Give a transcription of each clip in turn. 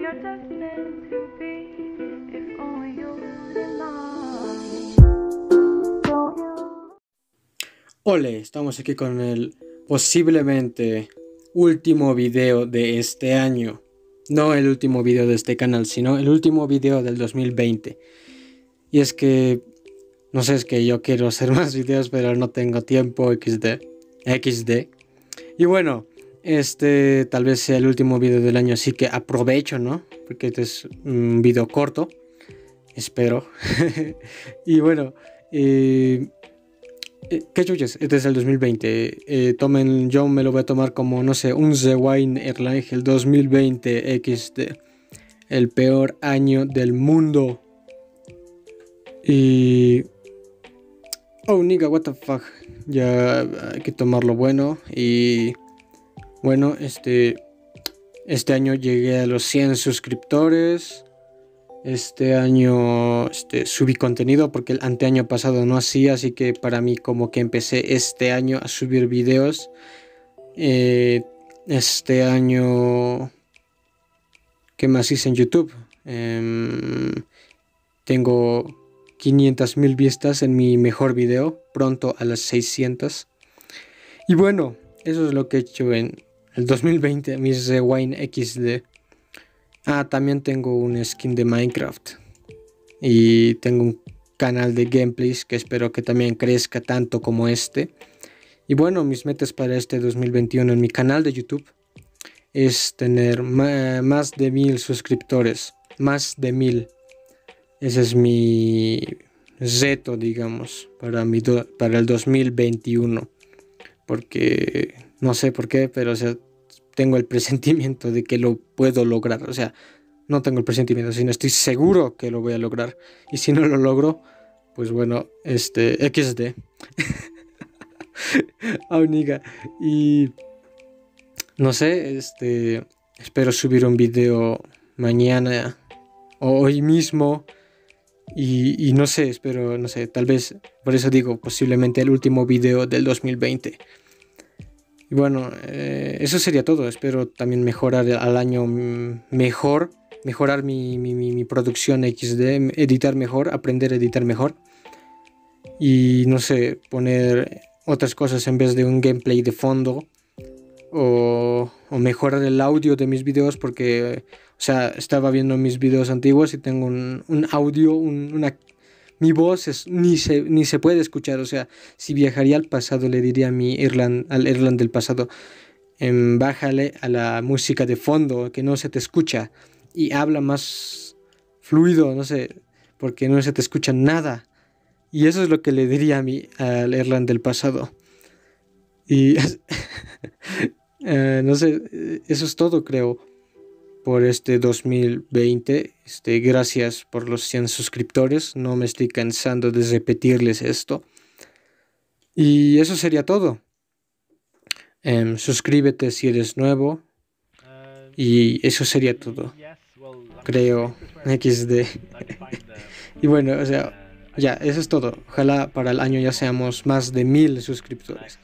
you're just meant to be. If only you deny. Don't you? Ole, estamos aquí con el posiblemente último video de este año. No el último video de este canal, sino el último video del 2020. Y es que, no sé, es que yo quiero hacer más videos, pero no tengo tiempo, XD. Y bueno, tal vez sea el último video del año, así que aprovecho, ¿no? Porque este es un video corto, espero. Y bueno, ¿qué chuches? Este es el 2020. Yo me lo voy a tomar como, no sé, un Rewind Erlangel 2020 XD. El peor año del mundo. Y... oh, nigga, what the fuck. Ya hay que tomarlo bueno. Y... bueno, este año llegué a los 100 suscriptores. Este año subí contenido porque el anteaño pasado no hacía, así que para mí como que empecé este año a subir videos. Este año, ¿qué más hice en YouTube? Tengo 500,000 vistas en mi mejor video, pronto a las 600. Y bueno, eso es lo que he hecho en el 2020, mis Rewind XD. También tengo un skin de Minecraft y tengo un canal de gameplays que espero que también crezca tanto como este. Y bueno, mis metas para este 2021 en mi canal de YouTube es tener más de 1000 suscriptores, más de 1000. Ese es mi reto, digamos, para el 2021, porque no sé por qué, pero o sea, tengo el presentimiento de que lo puedo lograr. O sea, no tengo el presentimiento, sino estoy seguro que lo voy a lograr. Y si no lo logro, pues bueno, XD. Nigga. Y no sé, espero subir un video mañana o hoy mismo. Y no sé, espero, no sé, tal vez, por eso digo, posiblemente el último video del 2020. Y bueno, eso sería todo. Espero también mejorar al año mejorar mi producción XD, editar mejor, aprender a editar mejor. Y no sé, poner otras cosas en vez de un gameplay de fondo. O mejorar el audio de mis videos, porque, o sea, estaba viendo mis videos antiguos y tengo un audio, mi voz ni se puede escuchar. O sea, si viajaría al pasado le diría a al Erland del pasado, bájale a la música de fondo, que no se te escucha, y habla más fluido, no sé, porque no se te escucha nada. Y eso es lo que le diría al Erland del pasado. Y no sé, eso es todo, creo, por este 2020. Gracias por los 100 suscriptores. No me estoy cansando de repetirles esto. Y eso sería todo. Suscríbete si eres nuevo. Y eso sería todo, creo, XD. Y bueno, o sea, ya, eso es todo. Ojalá para el año ya seamos más de 1000 suscriptores.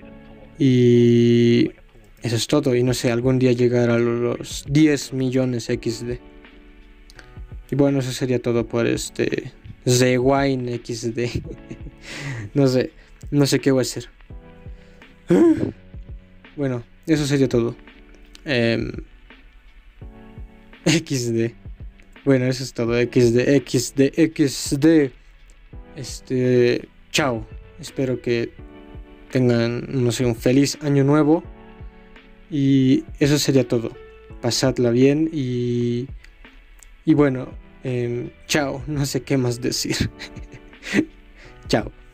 Y eso es todo. Y no sé, algún día llegar a los 10 millones XD. Y bueno, eso sería todo por Rewind XD. No sé qué voy a hacer. Bueno, eso sería todo. XD. Bueno, eso es todo. XD. Chao. Espero que tengan, no sé, un feliz año nuevo. Y eso sería todo. Pasadla bien y bueno, chao. No sé qué más decir. Chao.